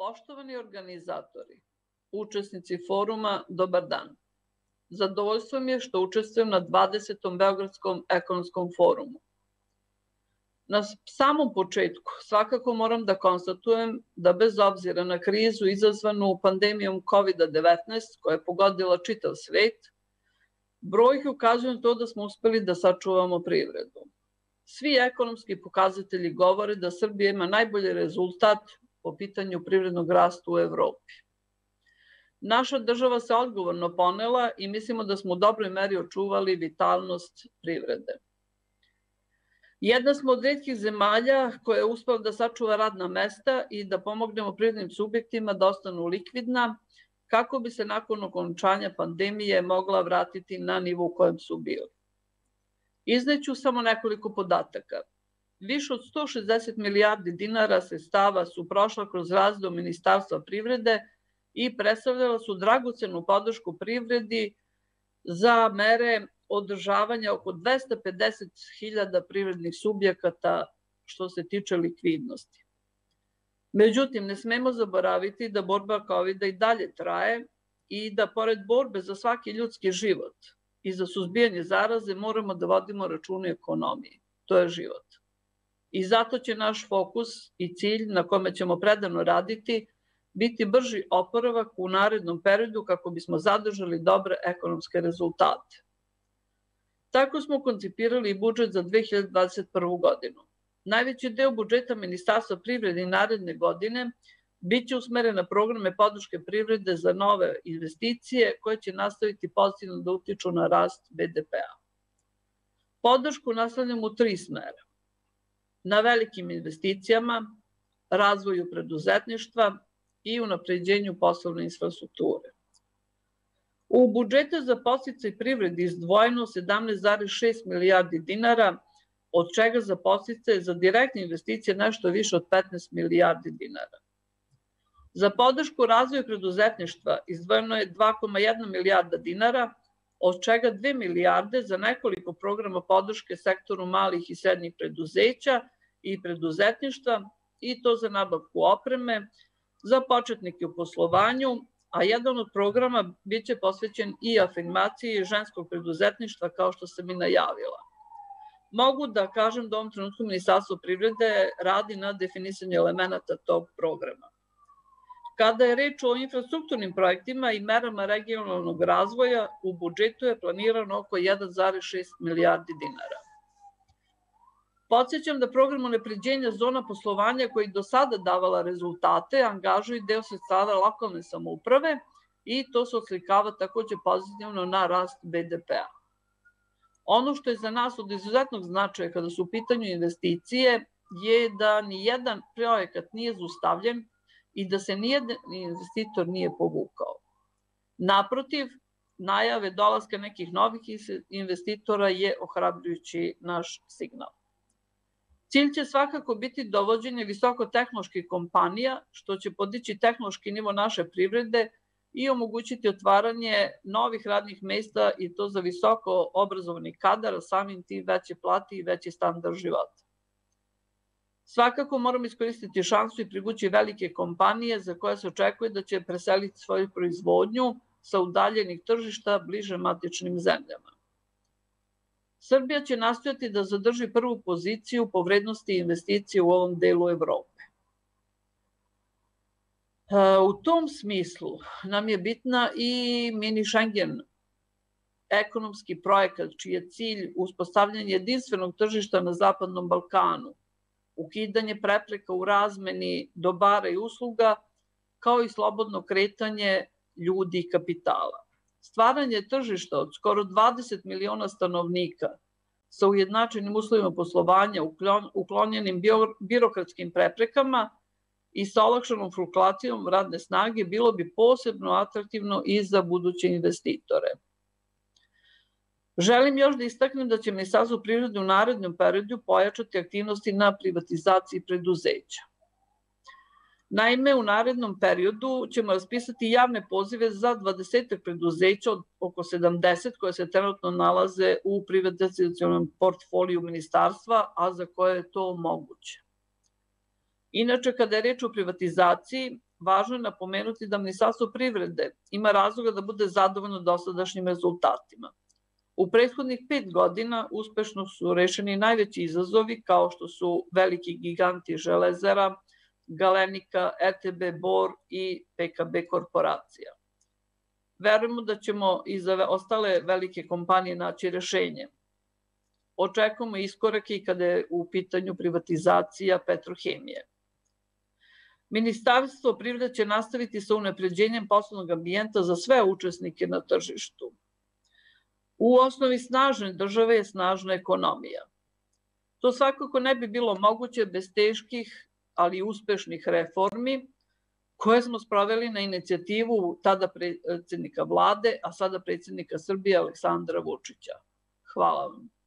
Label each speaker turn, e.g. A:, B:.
A: Poštovani organizatori, učesnici foruma, dobar dan. Zadovoljstvo mi je što učestvujem na 20. Beogradskom ekonomskom forumu. Na samom početku svakako moram da konstatujem da bez obzira na krizu izazvanu pandemijom COVID-19 koja je pogodila čitav svet, brojke ukazuju na to da smo uspeli da sačuvamo privredu. Svi ekonomski pokazatelji govore da Srbija ima najbolji rezultat po pitanju privrednog rasta u Evropi. Naša država se odgovorno ponela i mislimo da smo u dobroj meri očuvali vitalnost privrede. Jedna smo od retkih zemalja koja je uspela da sačuva radna mesta i da pomognemo privrednim subjektima da ostanu likvidna kako bi se nakon okončanja pandemije mogla vratiti na nivo u kojem su bili. Izneću samo nekoliko podataka. Više od 160 milijardi dinara sredstava su prošla kroz razdeo Ministarstva privrede i predstavljala su dragocenu podršku privredi za mere održavanja oko 250.000 privrednih subjekata što se tiče likvidnosti. Međutim, ne smemo zaboraviti da borba COVID-a i dalje traje i da pored borbe za svaki ljudski život i za suzbijanje zaraze moramo da vodimo računa o ekonomiji. To je život. I zato će naš fokus i cilj na kome ćemo predano raditi biti brži oporavak u narednom periodu kako bismo zadržali dobre ekonomske rezultate. Tako smo koncipirali i budžet za 2021. godinu. Najveći deo budžeta Ministarstva privrede i naredne godine biće usmeren na programe podrške privrede za nove investicije koje će nastaviti pozitivno da utiču na rast BDP-a. Podršku nastavljamo u 3 smera. Na velikim investicijama, razvoju preduzetništva i unapređenju poslovne infrastrukture. U budžetu za podsticaj privredi izdvojeno 17,6 milijardi dinara, od čega za podsticaj za direktne investicije nešto više od 15 milijardi dinara. Za podršku razvoju preduzetništva izdvojeno je 2,1 milijarda dinara, od čega 2 milijarde za nekoliko programa podrške sektoru malih i srednjih preduzeća i preduzetništva, i to za nabavku opreme, za početnike u poslovanju, a jedan od programa biće posvećen i afirmaciji ženskog preduzetništva, kao što sam i najavila. Mogu da kažem da u ovom trenutku Ministarstvo privrede radi na definisanju elemenata tog programa. Kada je reč o infrastrukturnim projektima i merama regionalnog razvoja, u budžetu je planirano oko 1,6 milijardi dinara. Podsjećam da program unapređenja zona poslovanja koji do sada davala rezultate angažuje deo sredstava lokalne samouprave i to se oslikava takođe pozitivno na rast BDP-a. Ono što je za nas od izuzetnog značaja kada su u pitanju investicije je da nijedan projekat nije zaustavljen i da se nijedan investitor nije povukao. Naprotiv, najave dolaska nekih novih investitora je ohrabrujući naš signal. Cilj će svakako biti dovođenje visokotehnoloških kompanija, što će podići tehnološki nivo naše privrede i omogućiti otvaranje novih radnih mesta i to za visoko obrazovani kadar, a samim tim veće plate i veći standard života. Svakako moramo iskoristiti šansu i privući velike kompanije za koje se očekuje da će preseliti svoju proizvodnju sa udaljenih tržišta bliže matičnim zemljama. Srbija će nastojati da zadrži prvu poziciju po vrednosti investicije u ovom delu Evrope. U tom smislu nam je bitna i mini Schengen, ekonomski projekat čiji je cilj uspostavljanje jedinstvenog tržišta na Zapadnom Balkanu, ukidanje prepreka u razmeni dobara i usluga, kao i slobodno kretanje ljudi i kapitala. Stvaranje tržišta od skoro 20 miliona stanovnika sa ujednačenim uslovima poslovanja, uklonjenim birokratskim preprekama i sa olakšanom fluktuacijom radne snage bilo bi posebno atraktivno i za buduće investitore. Želim još da istaknem da će Ministarstvo privrede u narednom periodu pojačati aktivnosti na privatizaciji preduzeća. Naime, u narednom periodu ćemo raspisati javne pozive za 20 preduzeća od oko 70 koje se trenutno nalaze u privatizacionom portfoliju ministarstva, a za koje je to moguće. Inače, kada je reč o privatizaciji, važno je napomenuti da Ministarstvo privrede ima razloga da bude zadovoljno dosadašnjim rezultatima. U prethodnih 5 godina uspešno su rešeni najveći izazovi kao što su veliki giganti železara, Galenika, RTB Bor i PKB korporacija. Verujemo da ćemo i za ostale velike kompanije naći rešenje. Očekujemo iskorake i kada je u pitanju privatizacija Petrohemije. Ministarstvo privrede će nastaviti sa unapređenjem poslovnog ambijenta za sve učesnike na tržištu. U osnovi snažne države je snažna ekonomija. To svakako ne bi bilo moguće bez teških, ali i uspešnih reformi koje smo sproveli na inicijativu tada predsjednika vlade, a sada predsjednika Srbije Aleksandra Vučića. Hvala vam.